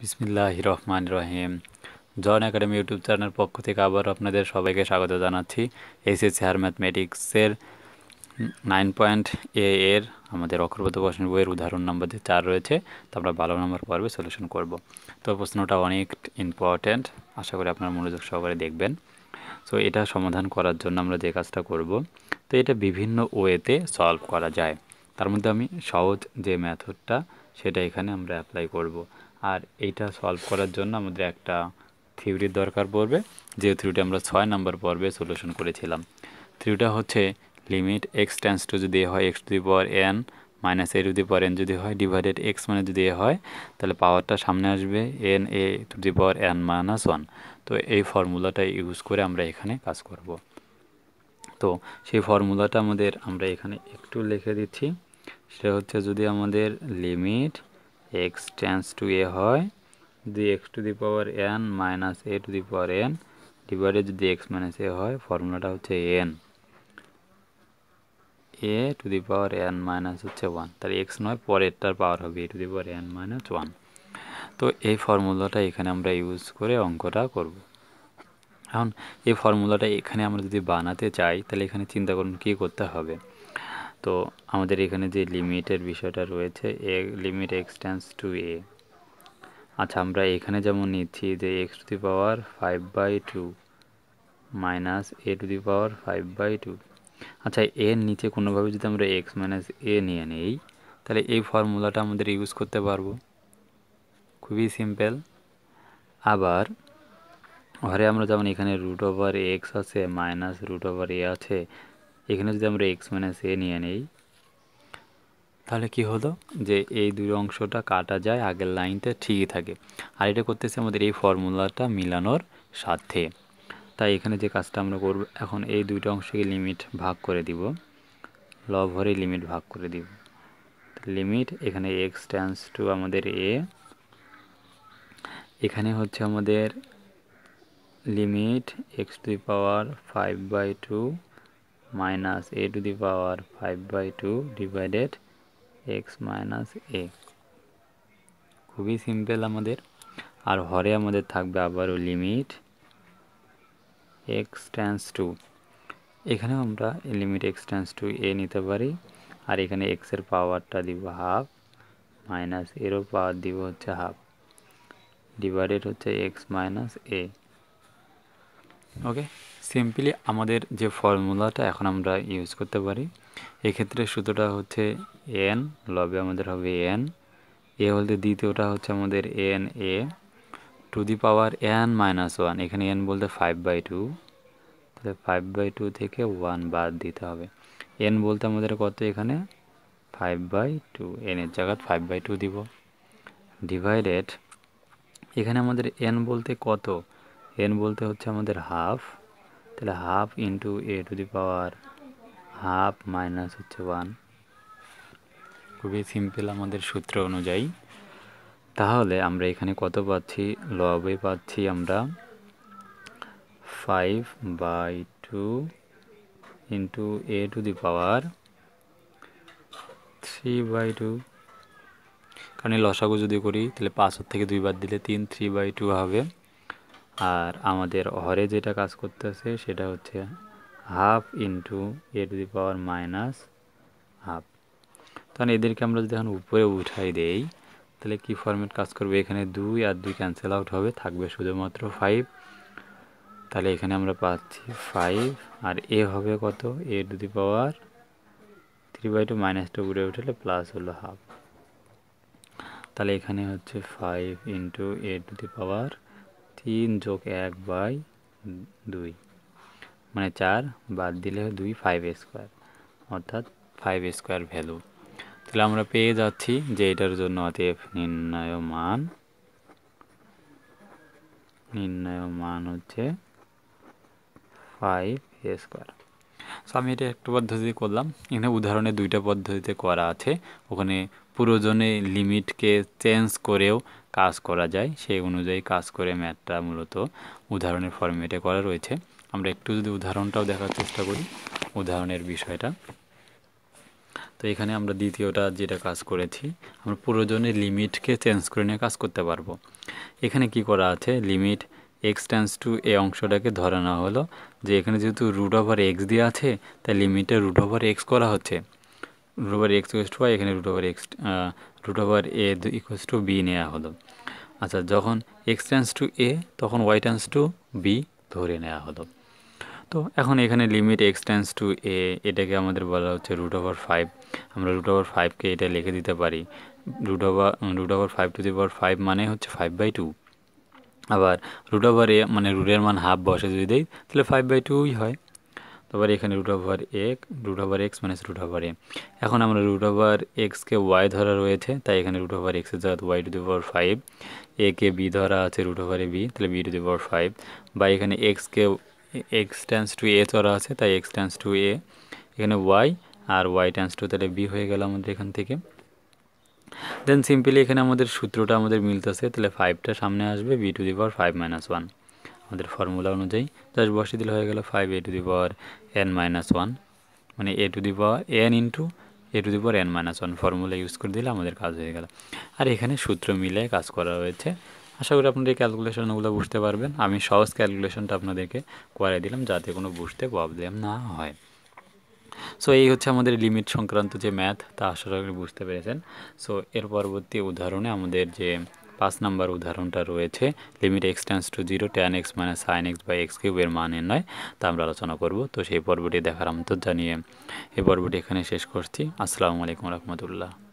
বিসমিল্লাহির রহমানির রহিম। জন academy YouTube চ্যানেলের পক্ষ থেকে আবার আপনাদের সবাইকে স্বাগত জানাচ্ছি। এইচএসসি হায়ার ম্যাথমেটিক্সের 9.A এর আমাদের অক্ষরগত প্রশ্নের বইয়ের উদাহরণ নম্বর যে 4 রয়েছে তা আমরা 12 নম্বর পর্বে সলিউশন করব। তো প্রশ্নটা অনেক ইম্পর্ট্যান্ট, আশা করি আপনারা মনোযোগ সহকারে দেখবেন। সো এটা সমাধান করার জন্য আমরা যে কাজটা করব, তো এটা বিভিন্ন ওয়েতে সলভ করা যায়। তার মধ্যে আমি সহজ যে মেথডটা সেটা এখানে আমরা অ্যাপ্লাই করব। আর এইটা সলভ করার জন্য আমাদের একটা থিওরির দরকার পড়বে, যে থিওরিটা আমরা 6 নম্বর পর্বে সলিউশন করেছিলাম। থিওরিটা হচ্ছে লিমিট এক্স টেন্স টু যদি হয় x to the power n minus a to the power n যদি হয় ডিভাইডেড এক্স মানে যদি এ হয়, তাহলে পাওয়ারটা সামনে আসবে n a to the power n minus one. তো এই ফর্মুলাটা ইউজ করে আমরা এখানে কাজ করব। তো সেই ফর্মুলাটা আমরা এখানে একটু লিখে দিচ্ছি। সেটা হচ্ছে যদি আমাদের limit x tends to a হয়, যদি x to the power n minus a to the power n divided যদি এক্স মাইনাস এ হয়, ফর্মুলাটা হচ্ছে n a to the power n minus হচ্ছে ওয়ান। তাহলে এক্স নয়, পরেরটার পাওয়ার হবে a to the power n minus one. তো এই ফর্মুলাটা এখানে আমরা ইউজ করে অঙ্কটা করব। এখন এই ফর্মুলাটা এখানে আমরা যদি বানাতে চাই, তাহলে এখানে চিন্তা করুন কী করতে হবে। তো আমাদের এখানে যে লিমিটের বিষয়টা রয়েছে, এ limit x tends to a. আচ্ছা, আমরা এখানে যেমন নিচ্ছি যে x to the power 5/2 minus a to the power 5/2। আচ্ছা, এর নিচে কোনোভাবে যদি আমরা এক্স মাইনাস এ নিয়ে নিই, তাহলে এই ফর্মুলাটা আমাদের ইউজ করতে পারবো, খুবই সিম্পল। আবার ঘরে আমরা যেমন এখানে রুট ওভার এক্স আছে মাইনাস রুট ওভার এ আছে, এখানে যদি আমরা এক্স মাইনাস এ নিয়ে নিই, তাহলে কি হলো যে এই দুই অংশটা কাটা যায়, আগের লাইনটা ঠিকই থাকে। আর এটা করতেছে আমাদের এই ফর্মুলাটা মিলানোর সাথে। তাই এখানে যে কাজটা আমরা করব, এখন এই দুইটা অংশকে লিমিট ভাগ করে দিব, লব হরে লিমিট ভাগ করে দিব। লিমিট এখানে এক্স টেন্স টু আমাদের এ, এখানে হচ্ছে আমাদের limit x to the power 5/2 minus a to the power 5/2 divided x minus a. খুবই সিম্পল আমাদের। আর হরে আমাদের থাকবে আবারও লিমিট এক্স টেন্স টু, এখানেও আমরা limit x tends to a নিতে পারি। আর এখানে এক্সের পাওয়ারটা দিব হাফ মাইনাস এরও পাওয়ার দিব হচ্ছে হাফ ডিভাইডেড হচ্ছে x minus a. Okay, simply আমাদের যে ফর্মুলাটা এখন আমরা ইউজ করতে পারি, এক্ষেত্রে সূত্রটা হচ্ছে এন, লবে আমাদের হবে এন, এ বলতে দ্বিতীয়টা হচ্ছে আমাদের n a to the power n minus one, এখানে এন বলতে 5/2, তাহলে 5/2 থেকে 1 বাদ দিতে হবে। এন বলতে আমাদের কত, এখানে 5/2, এনের জায়গায় 5/2 দিব ডিভাইডেড, এখানে আমাদের এন বলতে কত, এন বলতে হচ্ছে আমাদের হাফ, তাহলে half into a to the power half minus হচ্ছে 1। খুবই সিম্পল আমাদের সূত্র অনুযায়ী। তাহলে আমরা এখানে কত পাচ্ছি, লবে পাচ্ছি আমরা 5/2 ইন্টু এ টু দি পাওয়ার 3/2, কারণ এই লসাগু যদি করি তাহলে 5 থেকে 2 বাদ দিলে 3, 3/2 হবে। আর আমাদের হরে যেটা কাজ করতেছে সেটা হচ্ছে half into a to the power minus half. তখন এদেরকে আমরা যদি এখন উপরে উঠাই দেই, তাহলে কি ফর্মেট কাজ করবে, এখানে 2 আর 2 ক্যান্সেল আউট হবে, থাকবে শুধুমাত্র 5। তাহলে এখানে আমরা পাচ্ছি 5, আর এ হবে কত, এ টু দি পাওয়ার 3/2 মাইনাসটা উপরে উঠলে প্লাস হলো হাফ। তাহলে এখানে হচ্ছে 5 ইন্টু এ টু দি পাওয়ার 3 যোগ 1/2, মানে 4 বাদ দিলে 2, 5 স্কোয়ার, অর্থাৎ 5 স্কোয়ার ভ্যালু। তাহলে আমরা পেয়ে যাচ্ছি যে এটার জন্য অতএব নির্ণয় মান হচ্ছে 5 স্কোয়ার। সো আমি এটা একটা পদ্ধতি করলাম, এখানে উদাহরণে 2টা পদ্ধতিতে করা আছে, ওখানে প্রয়োজনে লিমিটকে চেঞ্জ করেও কাজ করা যায়, সেই অনুযায়ী কাজ করে ম্যাথটা মূলত উদাহরণের ফরম্যাটে করা রয়েছে। আমরা একটু যদি উদাহরণটাও দেখার চেষ্টা করি, উদাহরণের বিষয়টা। তো এখানে আমরা দ্বিতীয়টা যেটা কাজ করেছি, আমরা প্রয়োজনে লিমিটকে চেঞ্জ করে নিয়ে কাজ করতে পারবো। এখানে কি করা আছে, limit x tends to a অংশটাকে ধরে নেওয়া হলো যে এখানে যেহেতু রুট ওভার এক্স দিয়ে আছে, তাই লিমিটে রুট ওভার এক্স করা হচ্ছে। Root over x equals to y, এখানে root over a equals to b নেওয়া হলো। আচ্ছা, যখন এক্স টেন্স টু এ তখন ওয়াই টেন্স টু বি ধরে নেওয়া হলো। তো এখন এখানে limit x tends to a, এটাকে আমাদের বলা হচ্ছে রুট ওভার 5। আমরা রুট ওভার 5কে এটা লিখে দিতে পারি root over 5 to the power 5 মানে হচ্ছে 5/2। আবার রুট ওভার এ মানে রুটের মান হাফ বসে যদি দেই তাহলে 5/2ই হয়। তারপরে এখানে root over x minus root over a. এখন আমরা রুট ওভার এক্সকে ওয়াই ধরা রয়েছে, তাই এখানে রুট ওভার এক্সের জায়গায় ওয়াই টু দি পাওয়ার 5, একে বি ধরা আছে রুট ওভার এ বি, তাহলে বি টু দি পাওয়ার 5, বা এখানে এক্স টেন্স টু এ ধরা আছে, তাই এক্স টেন্স টু এ, এখানে ওয়াই আর ওয়াই টেন্স টু, তাহলে বি হয়ে গেল আমাদের এখান থেকে। দেন সিম্পলি এখানে আমাদের সূত্রটা আমাদের মিলতেছে, তাহলে 5টা সামনে আসবে, বি টু দি পাওয়ার 5 - 1 আমাদের ফর্মুলা অনুযায়ী জাস্ট বসিয়ে দিলে হয়ে গেল 5 a to the power n - 1, মানে a to the power n into a to the power n - 1 formula use করে দিলে আমাদের কাজ হয়ে গেল। আর এখানে সূত্র মিলে কাজ করা হয়েছে। আশা করি আপনারা এই ক্যালকুলেশনগুলো বুঝতে পারবেন। আমি সহজ ক্যালকুলেশনটা আপনাদেরকে করে দিলাম যাতে কোনো বুঝতে প্রবলেম না হয়। সো এই হচ্ছে আমাদের লিমিট সংক্রান্ত যে ম্যাথ, তা আশা করি বুঝতে পেরেছেন। সো এর পরবর্তী উদাহরণে আমাদের যে 5 নম্বর উদাহরণটা রয়েছে, limit x tends to 0 tan x - sin x by x কিউবের মান নির্ণয়, তা আমরা আলোচনা করব। তো সেই পর্বটি দেখার আমন্ত্রণ জানিয়ে এই পর্বটি এখানে শেষ করছি। আসসালামু আলাইকুম রহমতুল্লাহ।